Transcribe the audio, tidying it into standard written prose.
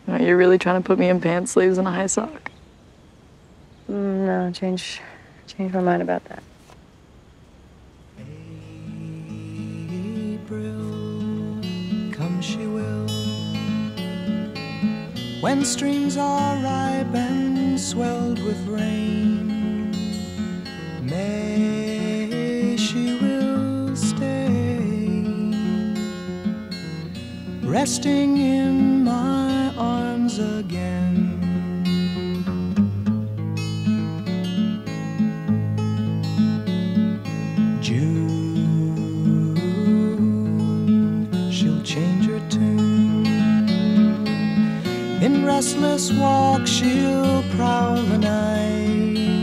You're really trying to put me in pants sleeves and a high sock? No, change my mind about that. April, come she will, when streams are ripe and swelled with rain. May she will stay, resting in my arms again. June, she'll change her tune. In restless walk she'll prowl the night.